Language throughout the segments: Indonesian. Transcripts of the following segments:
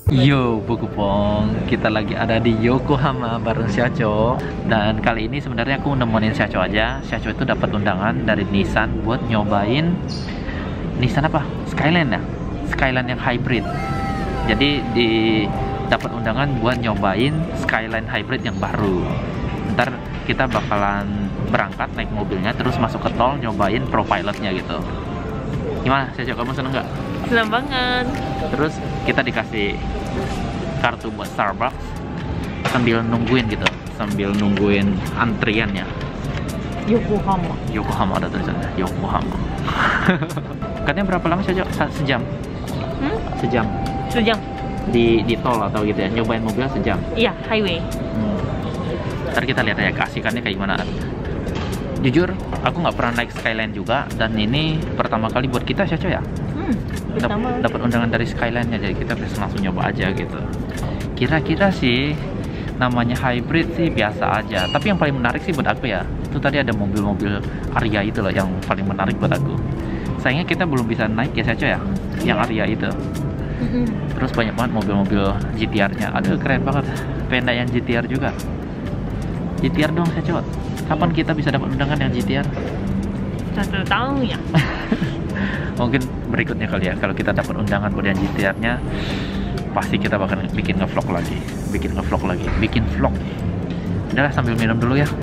Yo, Bu Kupong, kita lagi ada di Yokohama bareng Syaco. Dan kali ini sebenarnya aku nemenin Syaco aja. Syaco itu dapat undangan dari Nissan buat nyobain Nissan apa? Skyline ya? Skyline yang hybrid. Jadi dapat undangan buat nyobain Skyline hybrid yang baru. Ntar kita bakalan berangkat naik mobilnya terus masuk ke tol nyobain Propilotnya gitu. Gimana Syaco, kamu seneng nggak? Senang banget. Terus kita dikasih kartu buat Starbucks sambil nungguin gitu, sambil nungguin antriannya. Yokohama ada tulisannya Yokohama. Katanya berapa lama saja? Sejam. Sejam. Sejam. Di tol atau gitu ya? Nyobain mobil sejam. Iya, highway. Ntar kita lihat ya keasikannya kayak gimana. Jujur, aku nggak pernah naik Skyline juga dan ini pertama kali buat kita Syaco ya. Dapat undangan dari Skyline-nya, jadi kita bisa langsung nyoba aja gitu. Kira-kira sih namanya hybrid sih biasa aja, tapi yang paling menarik sih buat aku ya itu tadi ada mobil-mobil Aria itu loh yang paling menarik buat aku. Sayangnya kita belum bisa naik ya Syaco ya, yang Aria itu. Terus banyak banget mobil-mobil GTR-nya. Aduh keren banget, pengen naik yang GTR juga. GTR dong Syaco, kapan kita bisa dapat undangan yang GTR? 1 tahun ya. Mungkin berikutnya kali ya, kalau kita dapat undangan buat yang GTR-nya pasti kita bakal bikin ngevlog lagi, bikin vlog. Udah sambil minum dulu ya.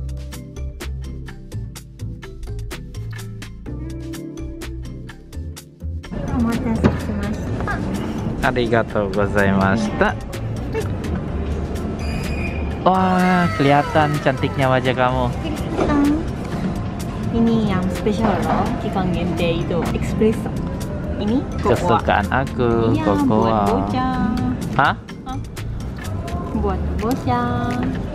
Arigatou gozaimashita. Wah, kelihatan cantiknya wajah kamu. Ini yang spesial loh, Kikan Gente itu espresso. Ini kesukaan aku, iya, kokoa. buat bocah. Hah? Buat bocah.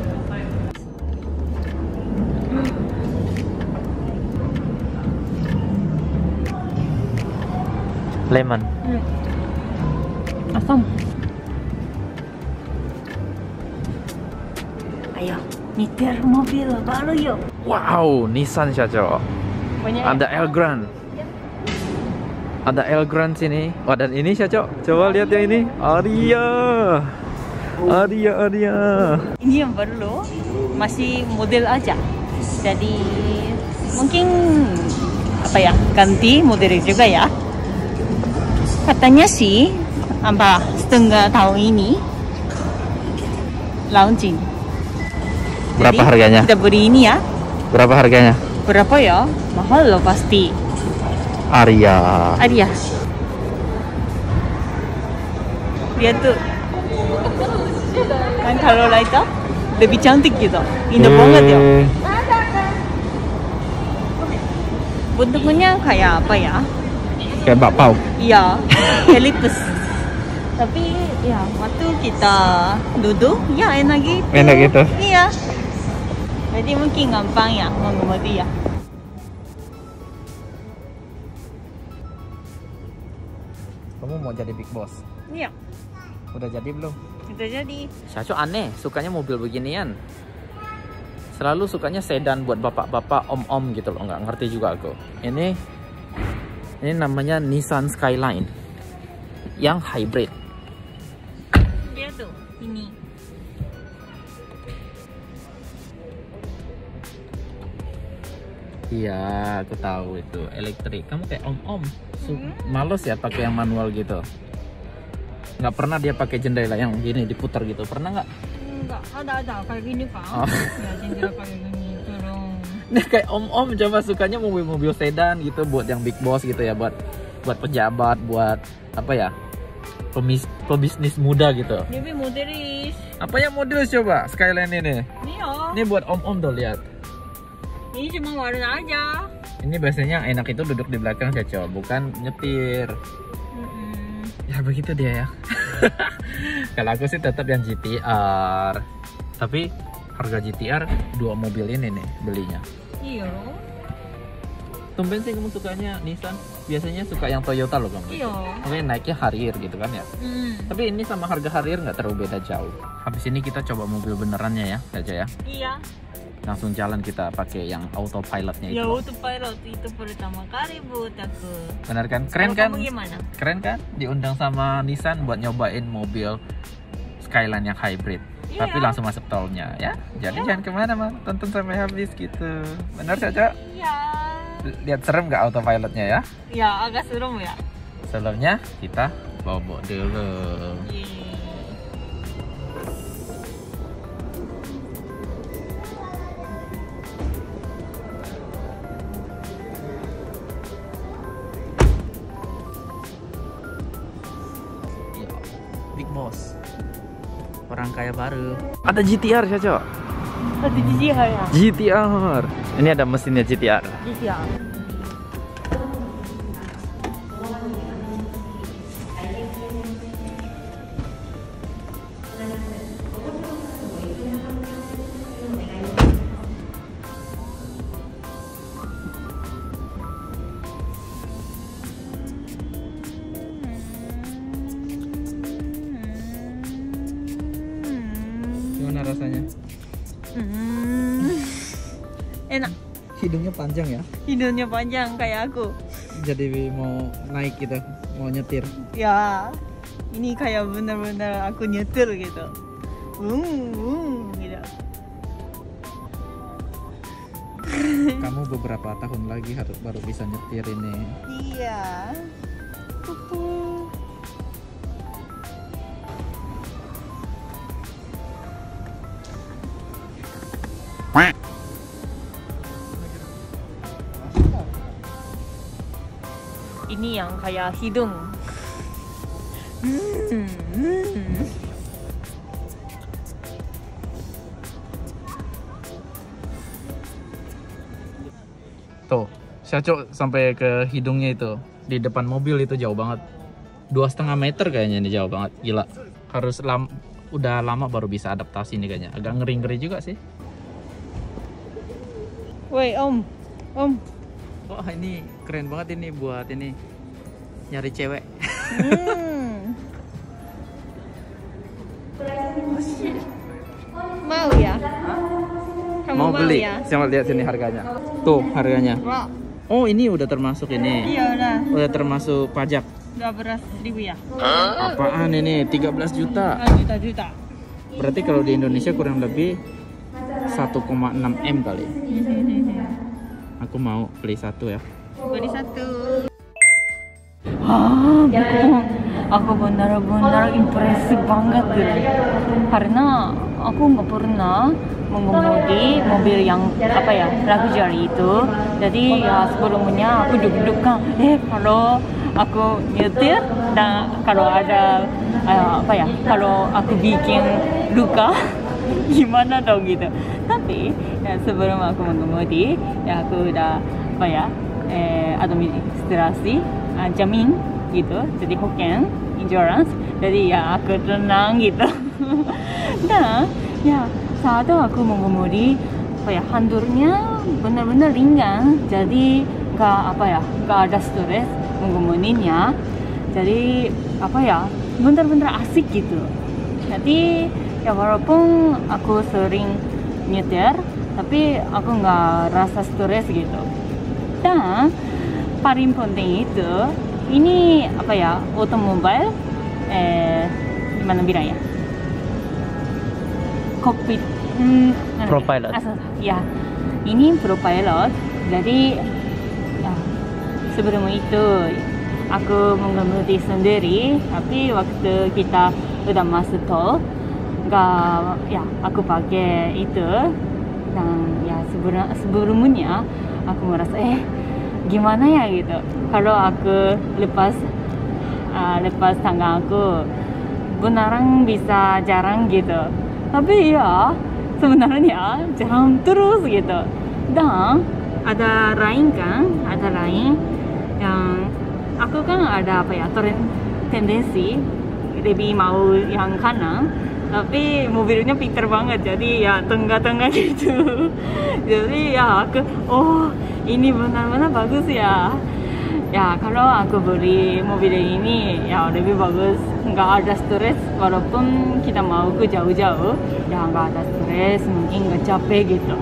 Lemon. Asam. Ayo, nyetir mobil baru yuk. Wow, Nissan Syaco. Ada Elgrand. Ada Elgrand sini. Oh, dan ini Syaco. Coba lihat yang ini. Aria. Ini yang baru loh, masih model aja. Jadi mungkin apa ya, ganti model juga ya. Katanya sih setengah tahun ini launching. Berapa jadi, harganya? Kita beli ini ya. Berapa harganya? Berapa ya? Mahal loh pasti. Aria. Lihat tuh. Kan kalau light lebih cantik gitu. Indah banget ya. Bentuknya kayak apa ya? Kayak bakpao. Iya, elipus. Tapi ya waktu kita duduk ya enak gitu. Enak gitu. Iya. Jadi mungkin gampang ya mengemudi ya. Kamu mau jadi big boss? Iya. Udah jadi belum? Udah jadi. Syaco aneh, sukanya mobil beginian. Selalu sukanya sedan buat bapak-bapak, om-om gitu loh, nggak ngerti juga aku. Ini namanya Nissan Skyline yang hybrid. Dia tuh, ini. Iya, aku tahu itu elektrik. Kamu kayak om-om, males ya pakai yang manual gitu. Nggak pernah dia pakai jendela yang gini diputar gitu, pernah nggak? Enggak, ada kayak gini kan. Oh. Ya jendela kayak gini tolong. Nah kayak om-om coba sukanya mobil-mobil sedan gitu buat yang big boss gitu ya, buat pejabat, buat apa ya, pebisnis muda gitu. Ini modelis. Apa yang model coba Skyline ini? Iya. Ini buat om-om tuh lihat. Ini cuma warna aja. Ini biasanya enak itu duduk di belakang Caco, bukan nyetir. Ya begitu dia ya. Kalau aku sih tetap yang GTR. Tapi harga GTR 2 mobil ini nih belinya. Iya loh. Tumben sih kamu sukanya Nissan. Biasanya suka yang Toyota loh kamu. Iya. Mungkin naiknya Harrier gitu kan ya. Tapi ini sama harga Harrier nggak terlalu beda jauh. Habis ini kita coba mobil benerannya ya, Caca ya. Iya. langsung jalan kita pakai yang autopilotnya itu. Ya autopilot itu pertama kali buat aku. Benar kan? Keren Kalau kan? kamu gimana? Keren kan? Diundang sama Nissan buat nyobain mobil Skyline yang hybrid. Iya. Tapi langsung masuk tolnya ya. Jadi jangan kemana mah, tonton sampai habis gitu. Benar Caca? Iya. Lihat serem nggak autopilotnya ya? Ya agak serem ya. Sebelumnya kita bobok dulu. Yeay. Big Boss, orang kaya baru. Ada GTR Caca. Ada GTR ya? GTR. Ini ada mesinnya GTR. GTR. Gimana rasanya? Enak. Hidungnya panjang ya. Hidungnya panjang kayak aku. Jadi mau naik gitu, mau nyetir. Ya, ini kayak bener-bener aku nyetir gitu. Gitu. Kamu beberapa tahun lagi harus baru bisa nyetir ini. Iya. Pupu. Ini yang kayak hidung. Tuh, Syacok sampai ke hidungnya itu. Di depan mobil itu jauh banget. 2,5 meter kayaknya ini, jauh banget. Gila. Harus udah lama baru bisa adaptasi ini kayaknya. Agak ngeri-ngeri juga sih. Woi, Om. Wah, ini keren banget ini buat ini nyari cewek. Mau ya? Kamu Mau beli? ya? Coba lihat sini harganya. Tuh, harganya. Wah, Oh, ini udah termasuk ini. iya udah. Udah termasuk pajak. 12.000 ya? Apaan ini? 13 juta. Juta. Berarti kalau di Indonesia kurang lebih 1,6 M kali. Aku mau beli satu ya. Beli satu. Aku benar-benar impresif banget karena aku nggak pernah mengemudi mobil yang luxury itu. Jadi ya sebelumnya aku deg-degan kalau aku nyetir dan kalau ada kalau aku bikin luka gimana dong gitu. Tapi ya, sebelum aku mengemudi ya aku udah administrasi jamin gitu, jadi hoken insurance, jadi ya aku tenang gitu. Dan ya saat itu aku mengemudi handurnya benar-benar ringan, jadi nggak ada stres mengemudinya, jadi benar-benar asik gitu. Jadi ya walaupun aku sering nyetir tapi aku nggak rasa stres gitu. Dan paling penting itu ini otomobil gimana bilang ya, kokpit Propilot. Ya, ini propilot. Jadi ya, sebelum itu aku mengemudi sendiri, tapi waktu kita udah masuk tol aku pakai itu. Dan ya sebelumnya aku merasa gimana ya gitu kalau aku lepas tangan aku beneran bisa jarang gitu, tapi ya sebenarnya jarang terus gitu. Dan ada lain yang aku kan ada tendensi lebih mau yang kanan, tapi mobilnya pinter banget, jadi ya tengah-tengah gitu. Jadi ya aku ini benar-benar bagus ya. Ya kalau aku beli mobil ini ya lebih bagus, nggak ada stres walaupun kita mau ke jauh-jauh ya nggak ada stres, mungkin nggak capek gitu.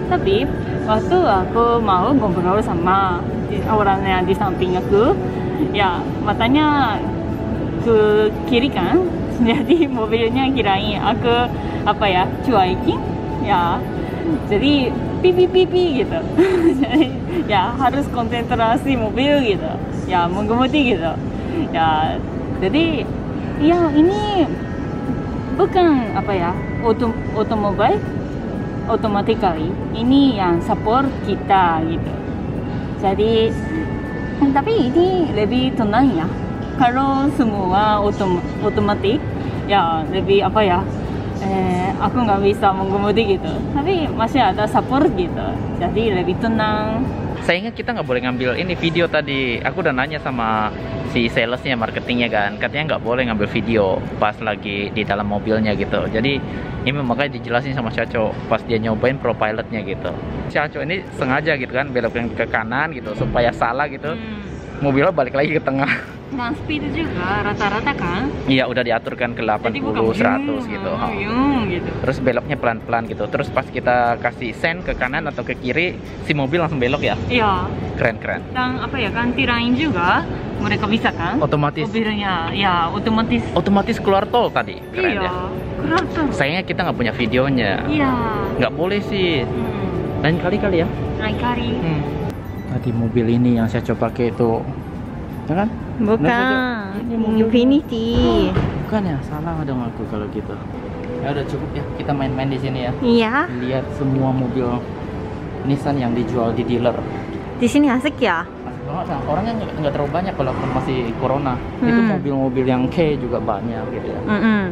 Tapi waktu aku mau ngobrol sama orang yang di samping aku, ya matanya ke kiri kan, jadi mobilnya kirain aku apa ya cuekin, ya jadi pipi gitu. Jadi ya harus konsentrasi mobil gitu, ya mengemudi gitu, ya jadi ya ini bukan apa ya otomobil automatically, ini yang support kita gitu. Jadi tapi ini lebih tenang ya. Kalau semua otomatis ya lebih apa ya, aku nggak bisa mengemudi gitu. Tapi masih ada support gitu, jadi lebih tenang. Saya ingat kita nggak boleh ngambil ini video tadi. Aku udah nanya sama si salesnya, marketingnya kan, katanya nggak boleh ngambil video pas lagi di dalam mobilnya gitu. Jadi ini makanya dijelasin sama Caco pas dia nyobain ProPilotnya gitu. Caco ini sengaja gitu kan belokin ke kanan gitu supaya salah gitu. Mobilnya balik lagi ke tengah. Dan speed juga rata-rata kan? Iya, udah diaturkan ke 80, 100 gitu. Gitu. Terus beloknya pelan-pelan gitu. Terus pas kita kasih sen ke kanan atau ke kiri, si mobil langsung belok ya? Iya. Keren-keren. Dan apa ya, ganti lain juga mereka bisa kan? Otomatis. Mobilnya, ya otomatis. Otomatis keluar tol tadi. Keren ya? Keluar tol. Sayangnya kita nggak punya videonya. Iya. Nggak boleh sih. Lain kali ya? Lain kali. Tadi mobil ini yang saya coba pakai itu, ya kan? Bukan, Infinity. Bukan ya, salah dong aku kalau gitu. Ya udah cukup ya, kita main-main di sini ya. Iya. Lihat semua mobil Nissan yang dijual di dealer. Di sini asik ya? Asik banget, nah, orangnya nggak terlalu banyak walaupun masih corona. Itu mobil-mobil yang K juga banyak gitu ya.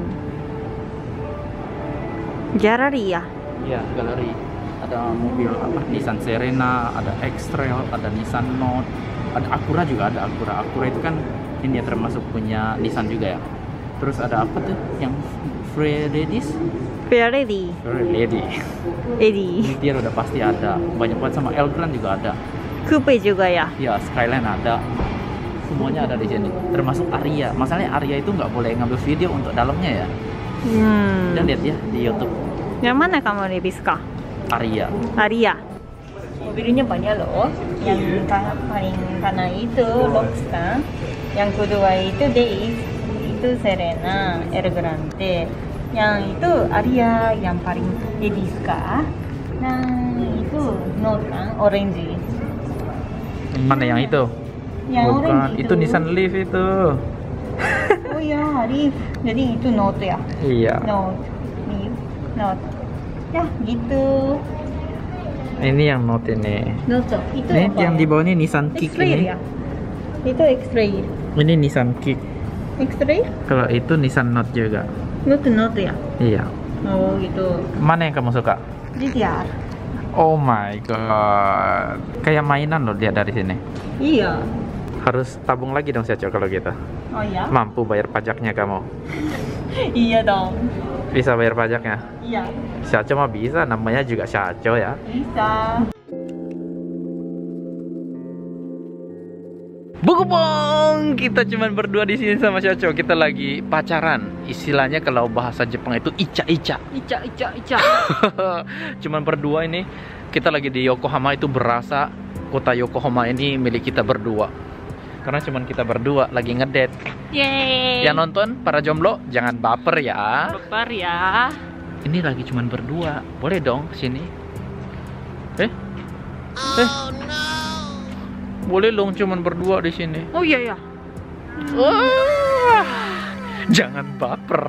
Gallery ya? Iya, galeri. Ada mobil apa? Nissan Serena, ada X-Trail, ada Nissan Note. Ada Acura juga ada. Acura itu kan ini ya termasuk punya Nissan juga ya. Terus ada apa tuh yang Ferrari? Ini dia udah pasti ada. Banyak banget, sama Elgrand juga ada. Coupe juga ya? Ya, Skyline ada. Semuanya ada di sini. Termasuk Aria. Masalahnya Aria itu nggak boleh ngambil video untuk dalamnya ya. Dan lihat ya di YouTube. Yang mana kamu lebih suka? Aria. Mobilnya banyak loh. Yang paling kanan itu Rockstar, yang kedua itu Days, itu Serena, Elgrande, yang itu Aria yang paling lebih suka. Nah itu Note kan, orange. Mana yang itu? Yang bukan, orange itu Nissan Leaf itu. Oh ya, Leaf. Jadi itu Note ya? Iya. Note, Leaf, Note. Ya gitu. Ini yang Note ini. Note itu Ini apa yang ya? di bawah ini Nissan Kick X-Trail ini. ya? Itu X-Trail. Ini Nissan Kick. X-Trail? Kalau itu Nissan Note juga. Note ya? Iya. Oh gitu. Mana yang kamu suka? GTR. Oh my god. Kayak mainan loh dia dari sini. Iya. Harus tabung lagi dong Caco kalau gitu. Oh ya? Mampu bayar pajaknya kamu. Iya dong. Bisa bayar pajaknya? Iya. Caco mah bisa, namanya juga Caco ya. Bisa. Bukupong, kita cuman berdua di sini sama Caco. Kita lagi pacaran. Istilahnya kalau bahasa Jepang itu ica-ica. Ica. Cuman berdua ini. Kita lagi di Yokohama, itu berasa kota Yokohama ini milik kita berdua. Karena cuman kita berdua lagi ngedate. Yeay. Yang nonton para jomblo jangan baper ya. Baper ya. Ini lagi cuman berdua. Boleh dong sini. Boleh dong cuman berdua di sini. Oh iya ya. Wah, jangan baper.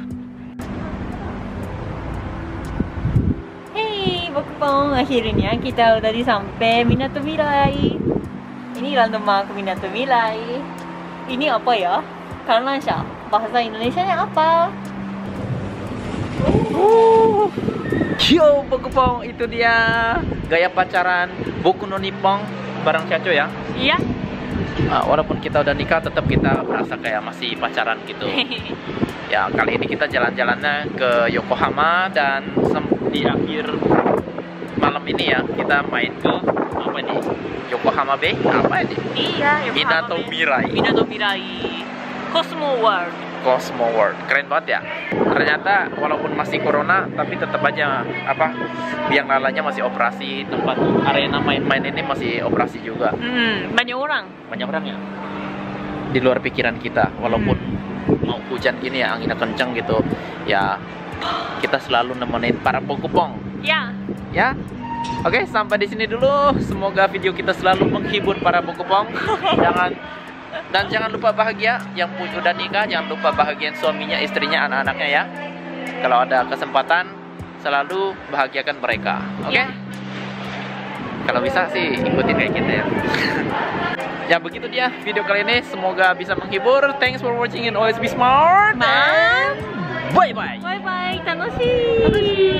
Hey, Bukupong, akhirnya kita udah sampai Minato Mirai. Ini landmark Minato Mirai. Ini apa ya? Kanlansha. Bahasa Indonesianya apa? Yo, Bukupong, itu dia gaya pacaran Boku no Nippon bareng Caco ya. Iya. Walaupun kita udah nikah, tetap kita merasa kayak masih pacaran gitu. Ya, kali ini kita jalan-jalannya ke Yokohama, dan di akhir malam ini ya kita main ke apa ini? Yokohama Bay? Apa ini? Iya, Minato Mirai. Minato Mirai. Cosmo World. Cosmo World. Keren banget ya. Ternyata walaupun masih corona, tapi tetap aja biang lalanya masih operasi, tempat arena main-main ini masih operasi juga. Banyak orang. Banyak orang ya. Di luar pikiran kita, walaupun mau hujan gini ya, anginnya kenceng gitu, ya kita selalu nemenin para pokupong. Ya. Ya. Oke, sampai di sini dulu. Semoga video kita selalu menghibur para pokupong. Jangan lupa bahagia. Yang udah nikah, jangan lupa bahagiain suaminya, istrinya, anak-anaknya ya. Kalau ada kesempatan, selalu bahagiakan mereka. Oke? Ya. Kalau bisa sih ikutin kayak kita ya. Ya begitu dia video kali ini. Semoga bisa menghibur. Thanks for watching and always be smart. Bye. Bye bye. Bye bye. 楽しい。